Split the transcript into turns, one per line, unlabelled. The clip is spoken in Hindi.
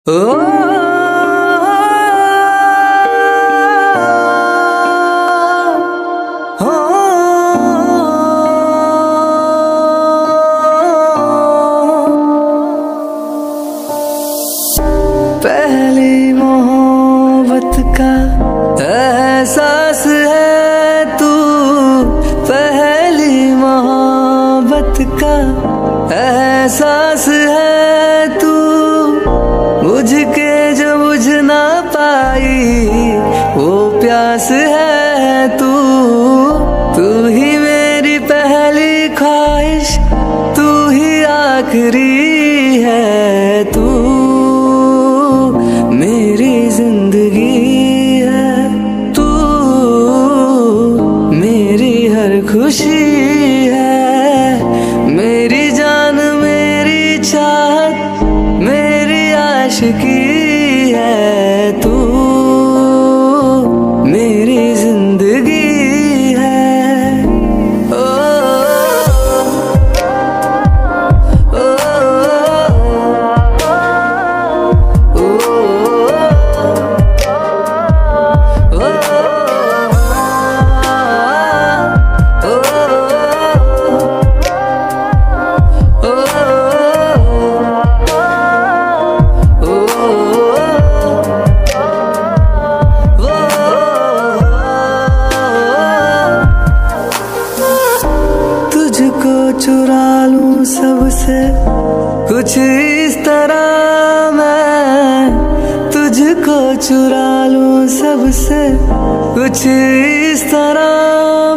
पहली मोहब्बत का एहसास है तू, पहली मोहब्बत का एहसास है तू, बुझ के जो बुझ ना पाई वो प्यास है तू। तू ही मेरी पहली ख्वाहिश, तू ही आखिरी है, तू मेरी जिंदगी है, तू मेरी हर खुशी है, मेरी जान मेरी चाहत मेरी आशिकी है, तू मेरी जिंदगी है। तुझको चुरा लूं सबसे कुछ इस तरह, मैं तुझको चुरा लूं सबसे कुछ इस तरह,